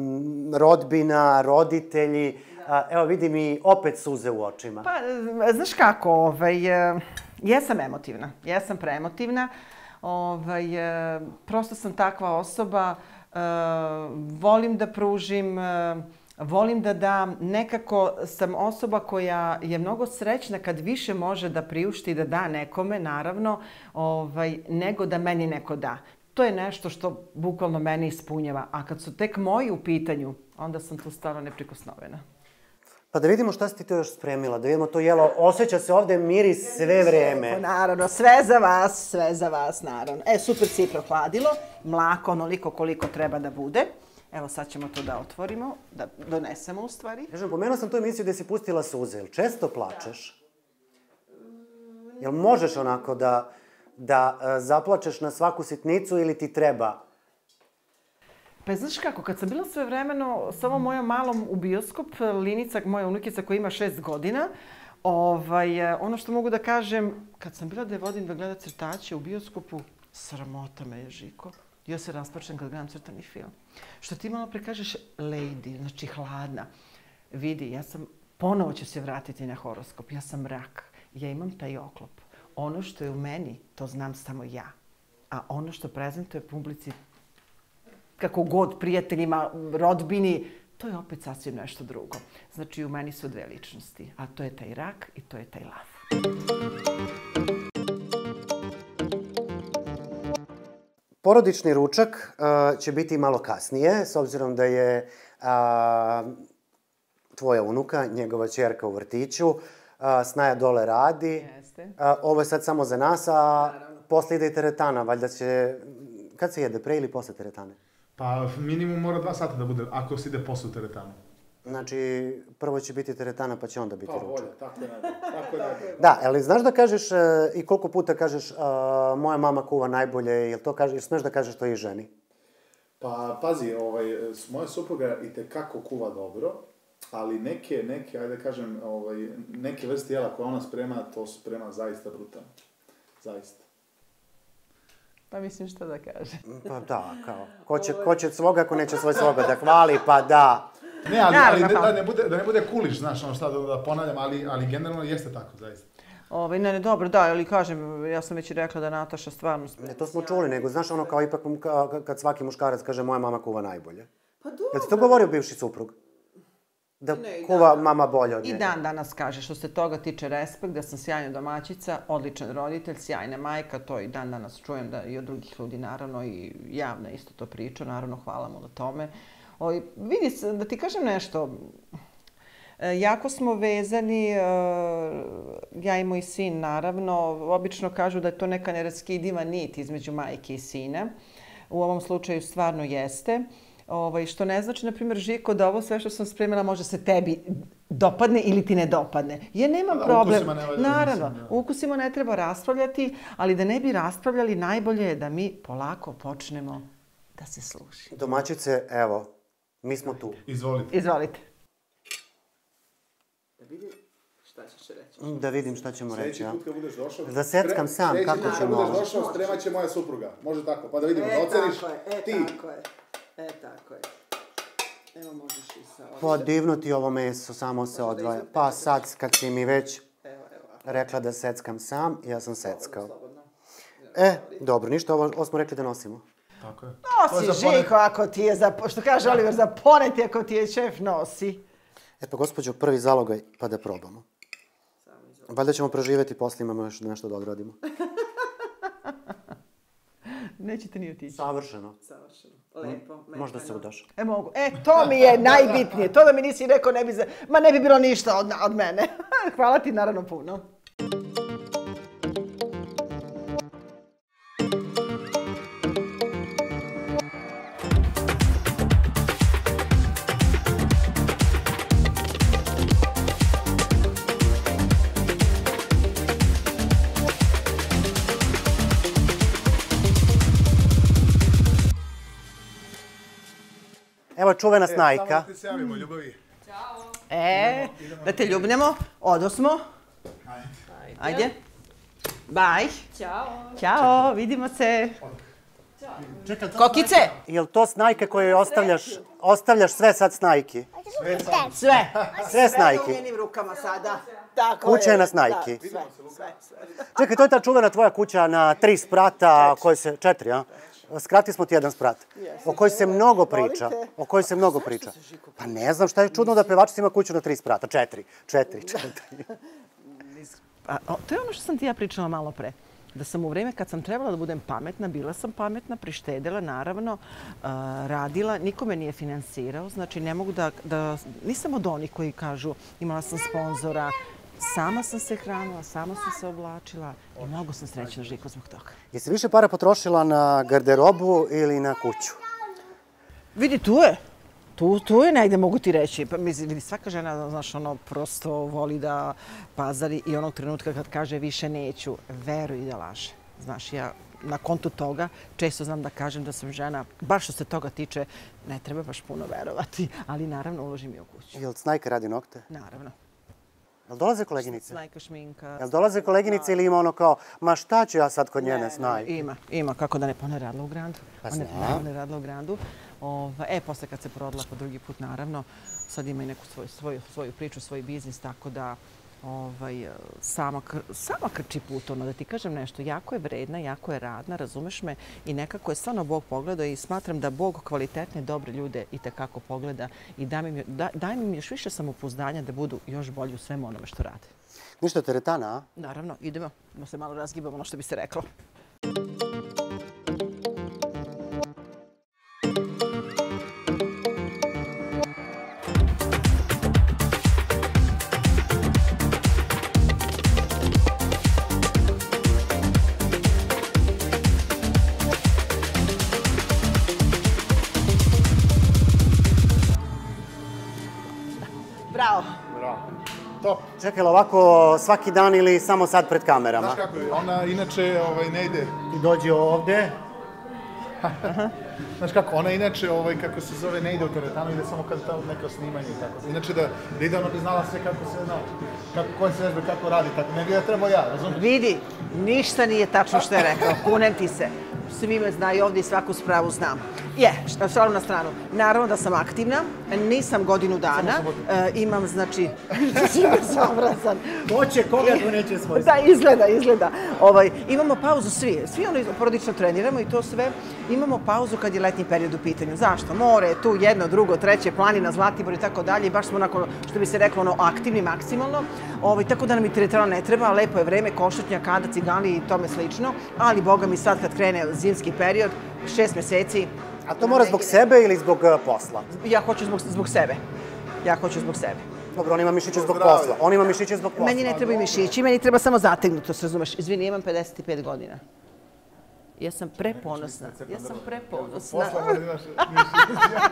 rodbina, roditelji, uh, evo vidim i opet suze u očima. Pa, znaš kako, ovaj, jesam emotivna, jesam preemotivna, ovaj, prosto sam takva osoba, uh, volim da pružim, uh, volim da dam, nekako sam osoba koja je mnogo srećna kad više može da priušti da da nekome, naravno, ovaj, nego da meni neko da. To je nešto što bukvalno mene ispunjava, a kad su tek moji u pitanju, onda sam tu stvarno neprikosnovena. Pa da vidimo šta si ti to još spremila, da vidimo to jelo, osjeća se ovde miris sve vreme. Naravno, sve za vas, sve za vas, naravno. E, super si prohladilo, mlako onoliko koliko treba da bude. Evo sad ćemo to da otvorimo, da donesemo u stvari. Kažem, pomenuo sam tu emisiju gde si pustila suze. Jel često plačeš? Jel možeš onako da, da zaplačeš na svaku sitnicu ili ti treba? Pa znaš kako, kad sam bila sve vremeno s ovom mojom malom u bioskop, Linica, moja unukica koja ima šest godina, ovaj, ono što mogu da kažem, kad sam bila da je vodim da gleda crtače u bioskopu, sramota me je, Žiko. Ja se rasplačem kad gledam crtani film. Što ti malo pre kažeš lady, znači hladna. Vidi, ja sam, ponovo ću se vratiti na horoskop, ja sam rak. Ja imam taj oklop. Ono što je u meni, to znam samo ja. A ono što prezentuje publici, kako god, prijateljima, rodbini, to je opet sasvim nešto drugo. Znači, u meni su dve ličnosti, a to je taj rak i to je taj lav. Porodični ručak uh, će biti malo kasnije, s obzirom da je uh, tvoja unuka, njegova ćerka u vrtiću, uh, Snaja dole radi. Jeste. Uh, ovo je sad samo za nas, a posle ide i teretana, valjda će... Kad se jede, pre ili posle teretane? Pa minimum mora dva sata da bude, ako se ide posle teretana. Znači, prvo će biti teretana, pa će onda biti Pa ručak. bolje, tako je najbolje, tako je najbolje. Da, ali znaš da kažeš uh, i koliko puta kažeš uh, moja mama kuva najbolje, jel to kaže, jel smeš da kažeš to i ženi? Pa pazi, ovaj, moja supruga itekako kuva dobro, ali neke, neke, ajde da kažem, ovaj, neke vrste jela koje ona sprema, to sprema zaista brutalno. Zaista. Pa mislim što da kažem. Pa da, kao, ko će, ko će svoga ako neće svoj svoga da hvali, pa da. Ne, ali, Naravno, ali pa. da, ne bude, da ne bude kuliš, znaš, ono šta da, da ponavljam, ali, ali generalno jeste tako, zaista. Ovaj, ne, ne, dobro, da, ali kažem, ja sam već i rekla da Nataša stvarno... Ne, to smo čuli, nego znaš ono kao ipak ka, kad svaki muškarac kaže moja mama kuva najbolje. Pa dobro. Jel ti to govorio bivši suprug? Da Ne, kuva dan, mama bolje od I njega? dan danas kaže, što se toga tiče respekt, da sam sjajna domaćica, odličan roditelj, sjajna majka, to i dan danas čujem da i od drugih ljudi, naravno, i javno isto to priča, naravno, hvala mu na tome. O, vidi, da ti kažem nešto, Jako smo vezani, ja i moj sin naravno, obično kažu da je to neka neraskidiva nit između majke i sina. U ovom slučaju stvarno jeste. Što ne znači, na primjer, Žiko, da ovo sve što sam spremila može se tebi dopadne ili ti ne dopadne. Jer nemam problem. Naravno, ukusima ne treba raspravljati, ali da ne bi raspravljali, najbolje je da mi polako počnemo da se slušamo. Domaćice, evo, mi smo tu. Izvolite. Izvolite. Da vidim šta ćeš reći. Da vidim šta ćemo reći, Sljedeći ja. put kad budeš došao... Da seckam sam, kako ćemo... Sljedeći put kad budeš došao, spremat će moja supruga. Može tako, pa da vidimo, da oceniš ti. E, tako je, e, tako je. Evo možeš i sa ovdje. Pa divno ti ovo meso, samo se odvaja. Pa sad, kad si mi već rekla da seckam sam, ja sam seckao. E, dobro, ništa, ovo smo rekli da nosimo. Tako je. Nosi, Žiko, ako ti je, što kaže Oliver, za poneti ako ti je šef nosi. E pa, gospođo, prvi zalogaj, pa da probamo. Valjda ćemo preživjeti, poslije imamo još nešto da odradimo. Nećete ni otići. Savršeno. Savršeno. Lepo. Možda se udaš. E, mogu. E, to mi je najbitnije. To da mi nisi rekao, ne bi, ma ne bi bilo ništa od, od mene. Hvala ti naravno puno. Evo čuvena snajka. Samo da ti se javimo, ljubavi. Ćao. E, da te ljubnemo. Odosmo. Ajde. Ajde. Baj. Ćao. Ćao, vidimo se. Čekaj, Kokice. Jel to snajka koju ostavljaš, ostavljaš sve sad snajki? Sve. Sve U snajki. njenim rukama sada. Tako Kuća je na snajki. Čekaj, to je ta čuvena tvoja kuća na tri sprata, koje se, četiri, a? Skratili smo ti jedan sprat, o kojoj se mnogo priča, o kojoj se mnogo priča. Pa ne znam šta je čudno da pevačica ima kuću na tri sprata, četiri, četiri, četiri. To je ono što sam ti ja pričala malo pre. Da sam u vreme kad sam trebala da budem pametna, bila sam pametna, prištedela, naravno, radila, niko me nije finansirao, znači ne mogu da, da, nisam od onih koji kažu imala sam sponzora, sama sam se hranila, sama sam se oblačila i mnogo sam srećna, Žiko, zbog toga. Jesi više para potrošila na garderobu ili na kuću? Vidi, tu je. Tu, tu je negde, mogu ti reći. Pa, mislim, vidi, svaka žena, znaš, ono, prosto voli da pazari i onog trenutka kad kaže više neću, veruj da laže. Znaš, ja na kontu toga često znam da kažem da sam žena, baš što se toga tiče, ne treba baš puno verovati, ali naravno uložim i u kuću. Jel snajka radi nokte? Naravno. Jel dolaze koleginice? Snajka, šminka. Jel dolaze koleginice ili ima ono kao, ma šta ću ja sad kod njene snajke? Ima, ima, kako da ne, pa ona je radila u Grandu. Pa Ona znam. je radila u Grandu. E, posle kad se prodala po drugi put, naravno, sad ima i neku svoju priču, svoj biznis, tako da sama krči put, ono, da ti kažem nešto, jako je vredna, jako je radna, razumeš me, i nekako je stvarno Bog pogledao i smatram da Bog kvalitetne, dobre ljude i tekako pogleda i daje im još više samopouzdanja da budu još bolji u svemu onome što rade. Ništa teretana, a? Naravno, idemo, da se malo razgibamo, ono što bi se reklo. Bravo. Bravo. Top. Čekaj, ovako svaki dan ili samo sad pred kamerama? Znaš kako je, ona inače ne ide... Ti dođi ovde. Znaš kako, ona inače, kako se zove, ne ide u teretanu, ide samo kad tamo neko snimanje i tako. Inače da ide, ona bi znala sve kako se, znaš, koje se vežbe, kako radi, tako. Ne bi da trebao ja, razumiješ? Vidi, ništa nije tačno što je rekao, kunem ti se. Svi me znaju ovdje i svaku spravu znam. Je, šalim na stranu. Naravno da sam aktivna, nisam godinu dana, imam, znači, samrazan. Hoće, koga to neće svoj. Da, izgleda, izgleda. Imamo pauzu svi, svi ono porodično treniramo i to sve. Imamo pauzu kad je letnji period u pitanju. Zašto? More, tu jedno, drugo, treće, planina, Zlatibor i tako dalje. I baš smo onako, što bi se reklo, ono, aktivni maksimalno. Tako da nam i teretana ne treba, lepo je vreme, košutnja, kada, cigali i tome slično. Ali, boga mi sad kad krene zimski period, šest meseci. A to mora zbog sebe ili zbog posla? Ja hoću zbog sebe. Ja hoću zbog sebe. Dobro, on ima mišiće zbog posla. On ima mišiće zbog posla. Meni ne trebaju mišići, meni treba samo zategnutost, razumeš? Izvini, imam pedeset pet godina. Ja sam preponosna. Ja sam preponosna. Posla godinaš mišića.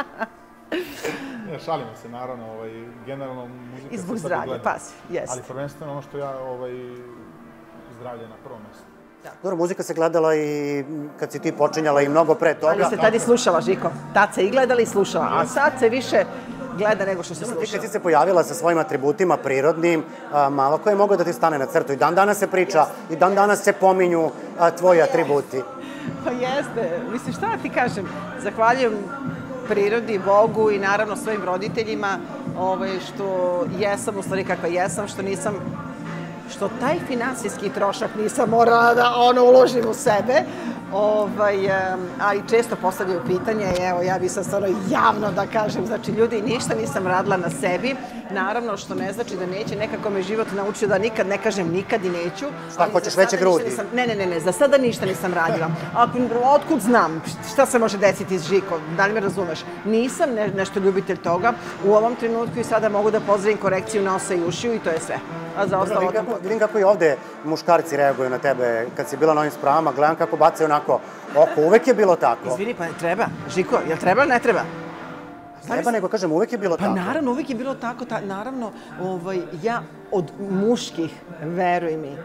Ne, šalimo se, naravno, ovaj, generalno muzika I se zbog sad zdravlja, gleda. pazi, jest. Ali prvenstveno ono što ja, ovaj, zdravlje na prvom mjestu. Dobro, muzika se gledala i kad si ti počinjala i mnogo pre toga. Ali se tad i slušala, Žiko. Tad se i gledala i slušala, a sad se više gleda nego što se Ti kad sluša. si se pojavila sa svojim atributima prirodnim, a, malo ko je mogao da ti stane na crtu. I dan danas se priča, i dan danas se pominju a, tvoji atributi. Pa jeste, mislim šta ti kažem, zahvaljujem prirodi, Bogu i naravno svojim roditeljima ovaj, što jesam u stvari kakva jesam, što nisam, što taj finansijski trošak nisam morala da ono uložim u sebe, ovaj, ali često postavljaju pitanje i evo ja bi sad stvarno javno da kažem, znači ljudi ništa nisam radila na sebi, naravno što ne znači da neće, nekako me život naučio da nikad ne kažem nikad i neću. Šta, hoćeš veće grudi? Nisam, ne, ne, ne, ne, za sada ništa nisam radila. A otkud znam šta se može desiti s Žiko, da li me razumeš? Nisam ne, nešto ljubitelj toga, u ovom trenutku i sada mogu da pozdravim korekciju nosa i ušiju i to je sve. A za ostalo... Vidim kako, vidim kako i ovde muškarci reaguju na tebe kad si bila na ovim spravama, gledam kako bacaju onako oko, uvek je bilo tako. Izvini, pa ne treba. Žiko, jel treba ili ne treba? Treba nego kažem, uvek je bilo pa tako. Pa naravno, uvek je bilo tako. Ta, naravno, ovaj, ja od muških, veruj mi,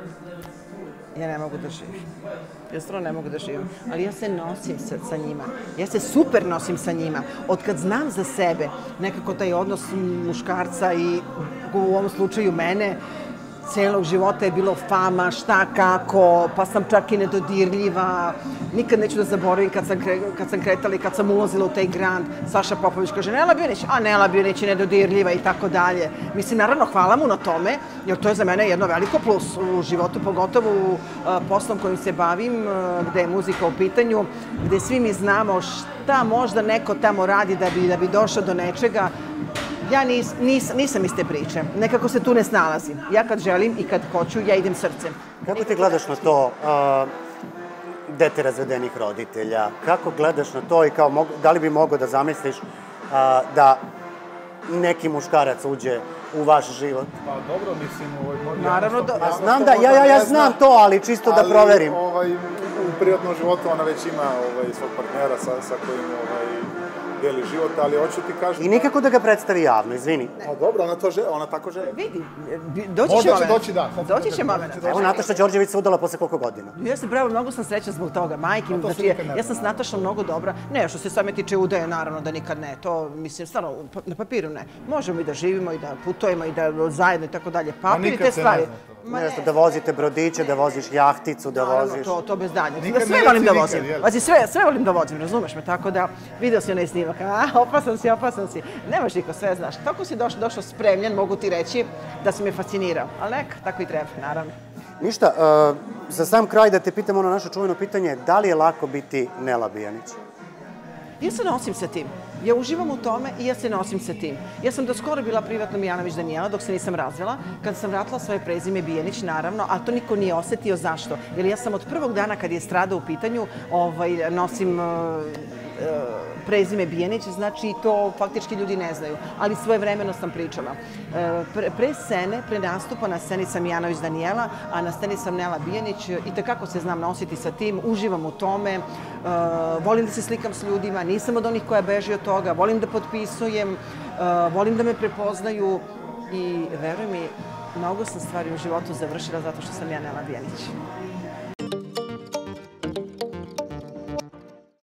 ja ne mogu da živim. Ja stvarno ne mogu da živim. Ali ja se nosim sa, sa njima. Ja se super nosim sa njima. Od kad znam za sebe, nekako taj odnos muškarca i u ovom slučaju mene, celog života je bilo fama, šta, kako, pa sam čak i nedodirljiva. Nikad neću da zaboravim kad sam, kre, kad sam kretala i kad sam ulazila u taj grand. Saša Popović kaže, Nela Bionić, a Nela Bionić je nedodirljiva i tako dalje. Mislim, naravno, hvala mu na tome, jer to je za mene jedno veliko plus u životu, pogotovo u uh, poslom kojim se bavim, uh, gde je muzika u pitanju, gde svi mi znamo šta možda neko tamo radi da bi, da bi došao do nečega. Ja nis, nis, nisam iz te priče. Nekako se tu ne snalazim. Ja kad želim i kad hoću, ja idem srcem. Kako ti gledaš na to, uh, dete razvedenih roditelja? Kako gledaš na to i kao, mogu, da li bi mogao da zamisliš uh, da neki muškarac uđe u vaš život? Pa dobro, mislim, ovaj, naravno da... Ja znam da, ja, ja, ja znam to, ali čisto da proverim. Ali ovaj, u privatnom životu ona već ima ovaj, svog partnera sa, sa kojim ovaj, deli život, ali hoću ti kažem... I nikako da ga predstavi javno, izvini. A dobro, ona, to želi, ona tako želi. Vidi, doći Možda će će moment. doći, da. Doći će moment. Evo, Nataša Đorđević se udala posle koliko godina? Ja sam pravo, mnogo sam srećna zbog toga, majke mi, znači, ja, ja sam s Natašom mnogo dobra. Ne, što se same tiče udaje, naravno da nikad ne, to, mislim, stvarno, na papiru ne. Možemo i da živimo i da putujemo i da zajedno i tako dalje. Papir i te stvari. Nešto, da vozite brodiće, da voziš jahticu, da voziš... Naravno, to, to bez daljnjeg. Da sve volim da vozim. Pazi, sve, sve volim da vozim, razumeš me, tako da vidio si onaj snimak, a, opasan si, opasan si. Nemaš niko, sve znaš. Tako si došao, došao spremljen, mogu ti reći da si me fascinirao. Ali neka, tako i treba, naravno. Ništa, uh, za sam kraj da te pitam ono naše čuveno pitanje, da li je lako biti Nela Bijanić? Ja se nosim sa tim. Ja uživam u tome i ja se nosim sa tim. Ja sam do skoro bila privatno Mijanović Danijela dok se nisam razvela. Kad sam vratila svoje prezime Bijanić, naravno, a to niko nije osetio zašto. Jer ja sam od prvog dana kad je strada u pitanju ovaj, nosim uh, uh, prezime Bijanić, znači to faktički ljudi ne znaju. Ali svoje vremeno sam pričala. Uh, pre, pre scene, pre nastupa na sceni sam Mijanović Danijela, a na sceni sam Nela Bijanić i tekako se znam nositi sa tim, uživam u tome, uh, volim da se slikam s ljudima, nisam od onih koja beži od toga, volim da potpisujem, uh, volim da me prepoznaju i veruj mi, mnogo sam stvari u životu završila zato što sam ja Nela Bijanić.